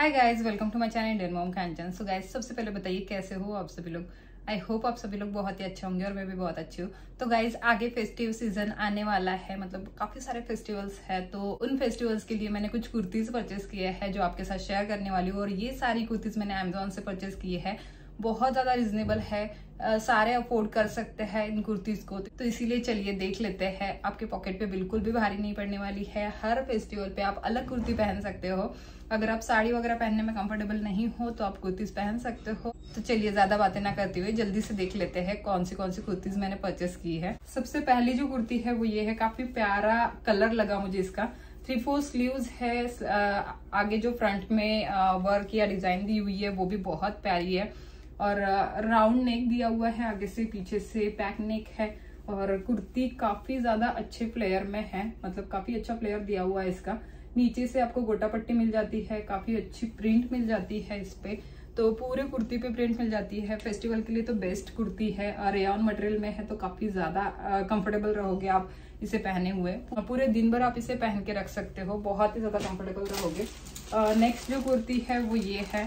Hi guys, welcome to my channel Indian mom Kanchan. So guys, सबसे पहले बताइए कैसे हो आप सभी लोग। आई होप आप सभी लोग बहुत ही अच्छे होंगे और मैं भी बहुत अच्छी हूँ। तो गाइज, आगे फेस्टिव सीजन आने वाला है, मतलब काफी सारे फेस्टिवल्स है। तो उन फेस्टिवल्स के लिए मैंने कुछ कुर्तीज परचेस किए हैं जो आपके साथ शेयर करने वाली हूँ। और ये सारी कुर्तीज मैंने अमेजोन से परचेस की है। बहुत ज्यादा रिजनेबल है, सारे अफोर्ड कर सकते हैं इन कुर्तीज को। तो इसीलिए चलिए देख लेते हैं। आपके पॉकेट पे बिल्कुल भी भारी नहीं पड़ने वाली है। हर फेस्टिवल पे आप अलग कुर्ती पहन सकते हो। अगर आप साड़ी वगैरह पहनने में कंफर्टेबल नहीं हो तो आप कुर्तीज पहन सकते हो। तो चलिए ज्यादा बातें ना करते हुए जल्दी से देख लेते हैं कौन सी कुर्तीज मैंने परचेस की है। सबसे पहली जो कुर्ती है वो ये है। काफी प्यारा कलर लगा मुझे इसका। 3/4 स्लीव्स है। आगे जो फ्रंट में वर्क या डिजाइन दी हुई है वो भी बहुत प्यारी है। और राउंड नेक दिया हुआ है, आगे से पीछे से पैक नेक है। और कुर्ती काफी ज्यादा अच्छे फ्लेयर में है, मतलब काफी अच्छा फ्लेयर दिया हुआ है इसका। नीचे से आपको गोटा पट्टी मिल जाती है, काफी अच्छी प्रिंट मिल जाती है इस पे। तो पूरे कुर्ती पे प्रिंट मिल जाती है। फेस्टिवल के लिए तो बेस्ट कुर्ती है। रेयॉन मटेरियल में है तो काफी ज्यादा कंफर्टेबल रहोगे आप इसे पहने हुए। पूरे दिन भर आप इसे पहन के रख सकते हो, बहुत ही ज्यादा कंफर्टेबल रहोगे। नेक्स्ट जो कुर्ती है वो ये है।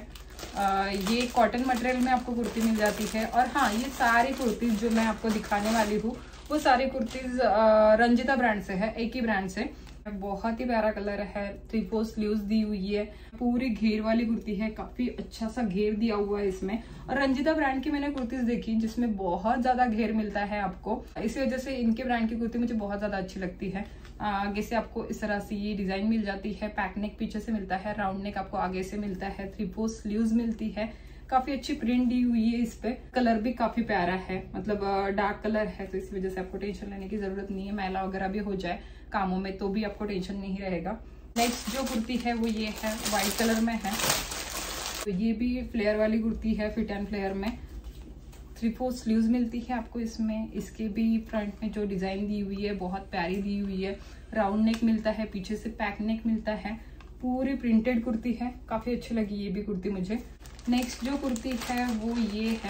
ये कॉटन मटेरियल में आपको कुर्ती मिल जाती है। और हाँ, ये सारी कुर्तीज जो मैं आपको दिखाने वाली हूँ वो सारी कुर्तीज रंजिता ब्रांड से है, एक ही ब्रांड से। बहुत ही प्यारा कलर है। 3/4 स्लीव्स दी हुई है। पूरी घेर वाली कुर्ती है, काफी अच्छा सा घेर दिया हुआ है इसमें। और रंजिता ब्रांड की मैंने कुर्तीज देखी जिसमें बहुत ज्यादा घेर मिलता है आपको, इसी वजह से इनके ब्रांड की कुर्ती मुझे बहुत ज्यादा अच्छी लगती है। आगे से आपको इस तरह से ये डिजाइन मिल जाती है। पैक नेक पीछे से मिलता है, राउंड नेक आपको आगे से मिलता है, 3/4 स्लीव्स मिलती है। काफी अच्छी प्रिंट दी हुई है इस पे। कलर भी काफी प्यारा है, मतलब डार्क कलर है, तो इस वजह से आपको टेंशन लेने की जरूरत नहीं है। मैला वगैरह भी हो जाए कामों में तो भी आपको टेंशन नहीं रहेगा। नेक्स्ट जो कुर्ती है वो ये है, व्हाइट कलर में है। तो ये भी फ्लेयर वाली कुर्ती है, फिट एंड फ्लेयर में। 3/4 स्लीव्स मिलती है आपको इसमें। इसके भी फ्रंट में जो डिजाइन दी हुई है बहुत प्यारी दी हुई है। राउंड नेक मिलता है, पीछे से पैक नेक मिलता है। पूरी प्रिंटेड कुर्ती है, काफी अच्छी लगी ये भी कुर्ती मुझे। नेक्स्ट जो कुर्ती है वो ये है।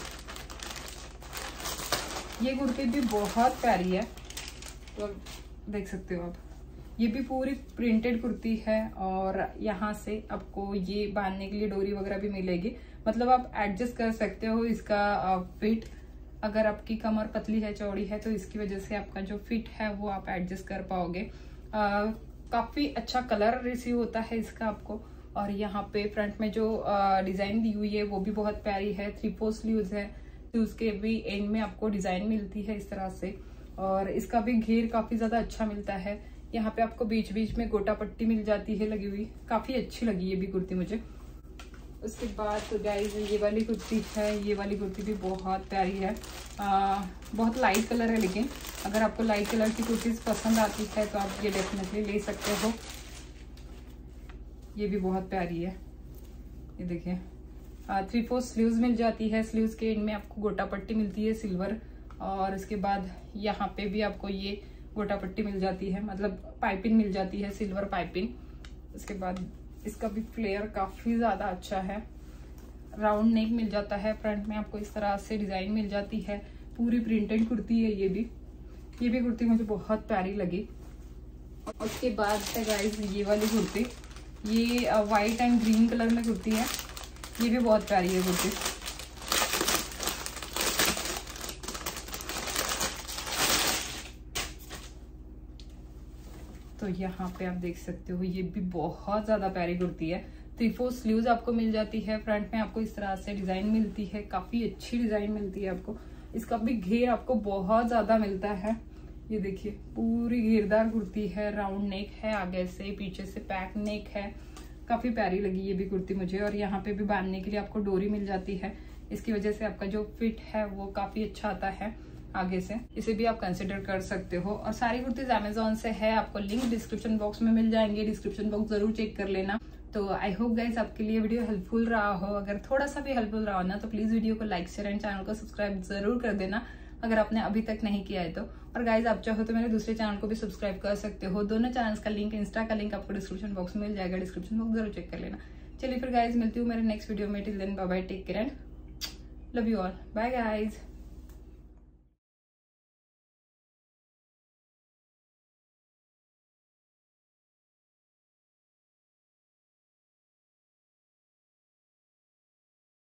ये कुर्ती भी बहुत प्यारी है, तो देख सकते हो आप। ये भी पूरी प्रिंटेड कुर्ती है। और यहाँ से आपको ये बांधने के लिए डोरी वगैरह भी मिलेगी, मतलब आप एडजस्ट कर सकते हो इसका फिट। अगर आपकी कमर पतली है, चौड़ी है, तो इसकी वजह से आपका जो फिट है वो आप एडजस्ट कर पाओगे। काफी अच्छा कलर रिसीव होता है इसका आपको। और यहाँ पे फ्रंट में जो डिजाइन दी हुई है वो भी बहुत प्यारी है। 3/4 स्लीव्स है, तो उसके भी एंड में आपको डिजाइन मिलती है इस तरह से। और इसका भी घेर काफी ज्यादा अच्छा मिलता है। यहाँ पे आपको बीच बीच में गोटा पट्टी मिल जाती है लगी हुई। काफी अच्छी लगी ये भी कुर्ती मुझे। उसके बाद तो गाइस, ये वाली कुर्ती है। ये वाली कुर्ती भी बहुत प्यारी है। बहुत लाइट कलर है, लेकिन अगर आपको लाइट कलर की कुर्तीज पसंद आती है तो आप ये डेफिनेटली ले सकते हो। ये भी बहुत प्यारी है, ये देखिए। 3/4 स्लीव्स मिल जाती है। स्लीव्स के एंड में आपको गोटा पट्टी मिलती है सिल्वर। और इसके बाद यहाँ पे भी आपको ये गोटा पट्टी मिल जाती है, मतलब पाइपिंग मिल जाती है, सिल्वर पाइपिंग। उसके बाद इसका भी फ्लेयर काफी ज्यादा अच्छा है। राउंड नेक मिल जाता है, फ्रंट में आपको इस तरह से डिजाइन मिल जाती है। पूरी प्रिंटेड कुर्ती है ये भी कुर्ती मुझे बहुत प्यारी लगी। उसके बाद है गाइस ये वाली कुर्ती। ये व्हाइट एंड ग्रीन कलर में कुर्ती है। ये भी बहुत प्यारी है कुर्ती। तो यहाँ पे आप देख सकते हो, ये भी बहुत ज्यादा प्यारी कुर्ती है। 3/4 स्लीव्स आपको मिल जाती है। फ्रंट में आपको इस तरह से डिजाइन मिलती है, काफी अच्छी डिजाइन मिलती है आपको। इसका भी घेर आपको बहुत ज्यादा मिलता है। ये देखिए, पूरी घेरदार कुर्ती है। राउंड नेक है, आगे से पीछे से पैक नेक है। काफी प्यारी लगी ये भी कुर्ती मुझे। और यहाँ पे भी बांधने के लिए आपको डोरी मिल जाती है, इसकी वजह से आपका जो फिट है वो काफी अच्छा आता है आगे से। इसे भी आप कंसिडर कर सकते हो। और सारी कुर्तीज अमेजोन से है, आपको लिंक डिस्क्रिप्शन बॉक्स में मिल जाएंगे। डिस्क्रिप्शन बॉक्स जरूर चेक कर लेना। तो आई होप गाइज आपके लिए वीडियो हेल्पफुल रहा हो। अगर थोड़ा सा भी हेल्पफुल रहा हो ना, तो प्लीज वीडियो को लाइक शेयर एंड चैनल को सब्सक्राइब जरूर कर देना अगर आपने अभी तक नहीं किया है तो। और गाइज, आप चाहो तो मेरे दूसरे चैनल को भी सब्सक्राइब कर सकते हो। दोनों चैनल्स का लिंक, इंस्टा का लिंक आपको डिस्क्रिप्शन बॉक्स में मिल जाएगा। डिस्क्रिप्शन बॉक्स जरूर चेक कर लेना। चलिए फिर गाइज, मिलती हूँ मेरे नेक्स्ट वीडियो में। Till then bye bye, take care and love you all. Bye guys.